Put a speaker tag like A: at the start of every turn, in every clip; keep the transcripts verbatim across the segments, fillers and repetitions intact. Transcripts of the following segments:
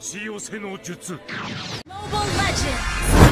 A: し寄せの術。
B: Mobile Legends!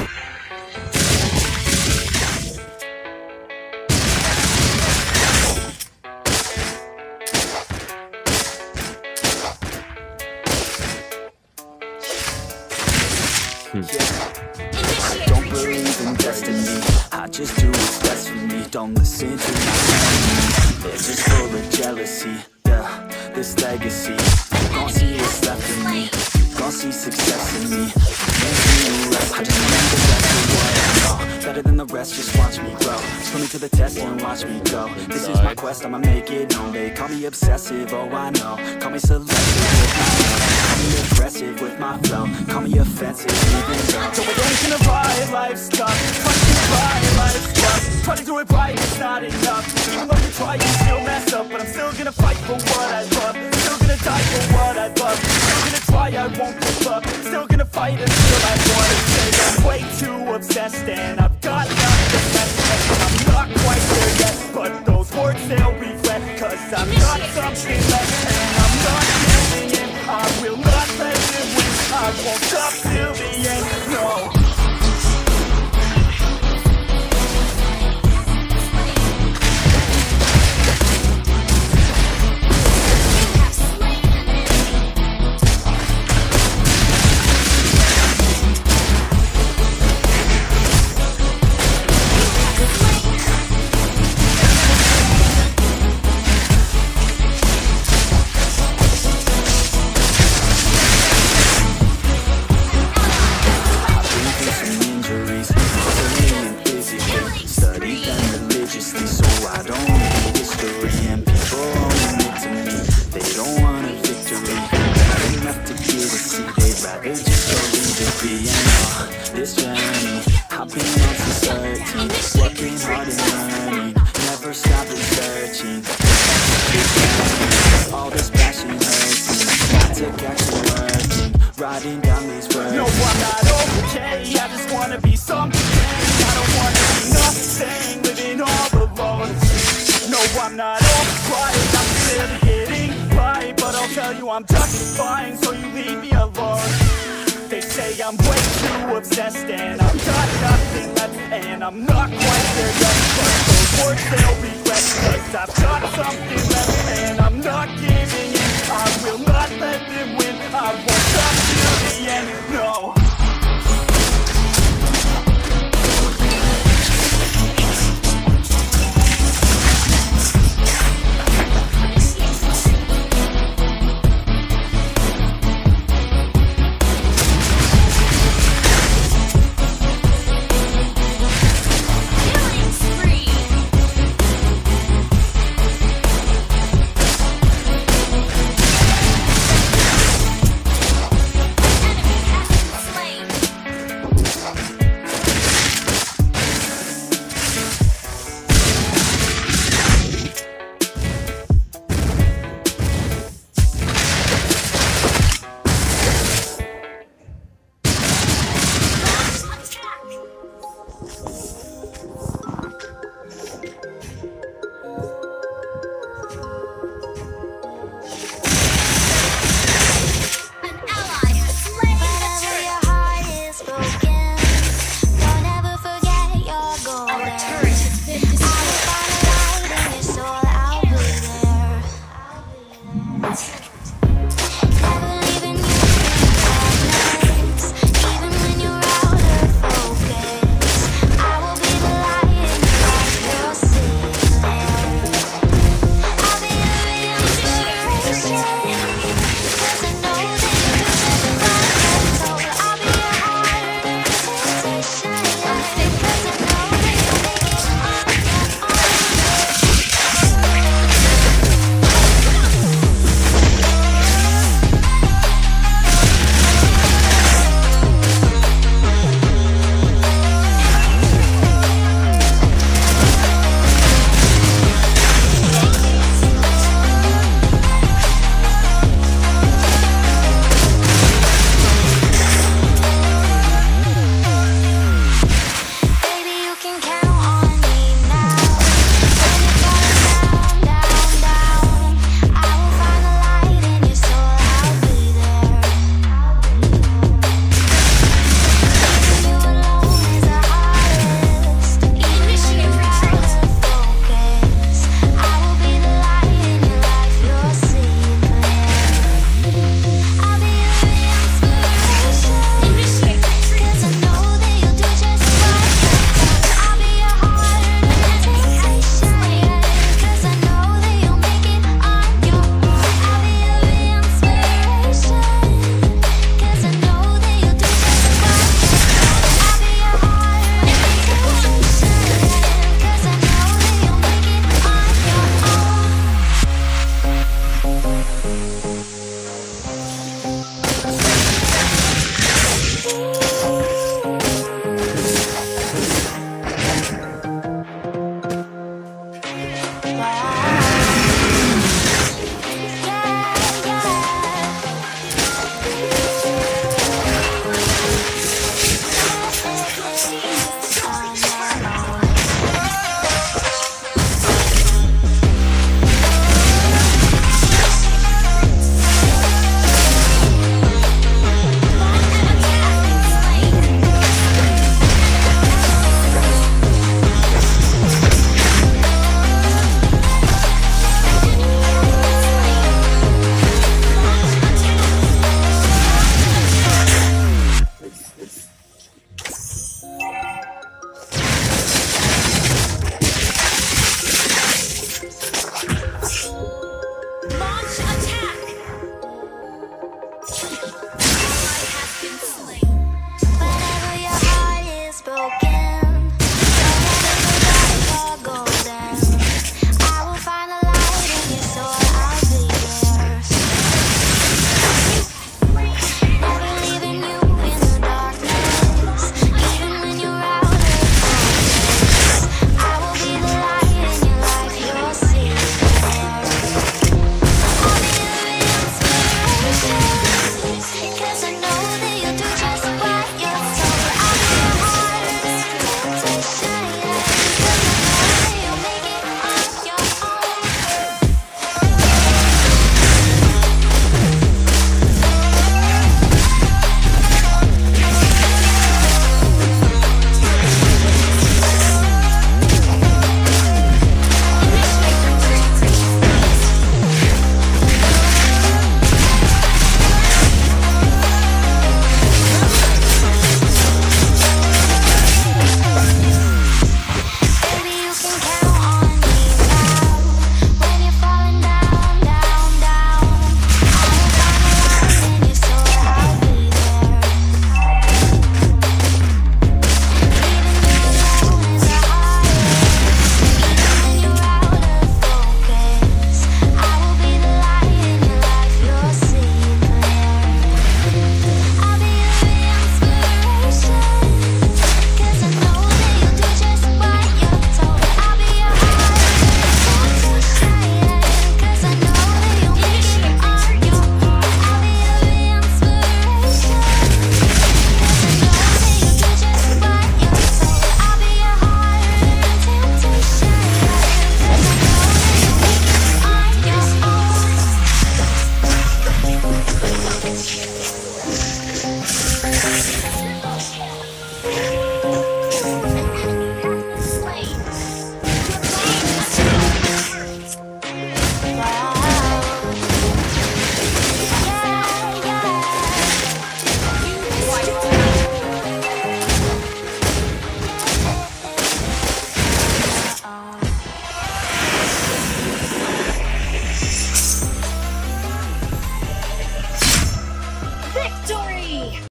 C: Don't believe in destiny, I just do what's best for me. Don't listen to my enemies, they're just full of jealousy. Yeah, this legacy, you gon' see what's left in me. You gon' see success in me. I just remember the best of what I know. Better than the rest, just watch me grow. Put me to the test and watch me go. This is my quest, I'ma make it known. They call me obsessive, oh I know. Call me selective with my flow. Call me aggressive with my flow. Call me offensive even though. So it ain't gonna ride, life's tough. Try to get by, life's tough. Try to do it right, it's not enough. Even though you try, you still mess up. But I'm still gonna fight for what I love. Still gonna die for what I love. Still gonna try, I won't give up. Still gonna fight until I wanna say I'm way too obsessed and I've got nothing left. I'm not quite there yet, but those words they'll regret. Cause I've got something left and I'm not giving in. I will not let it win. I won't stop till the end, no. No, I'm not okay, I just wanna be something. I don't wanna be nothing, living all alone. No, I'm not alright, I'm still getting by. But I'll tell you I'm just fine, so you leave me alone. They say I'm way too obsessed and I've got nothing left. And I'm not quite there yet, but those words they'll regret. Cause I've got something left and I'm not giving in. I will not let them win.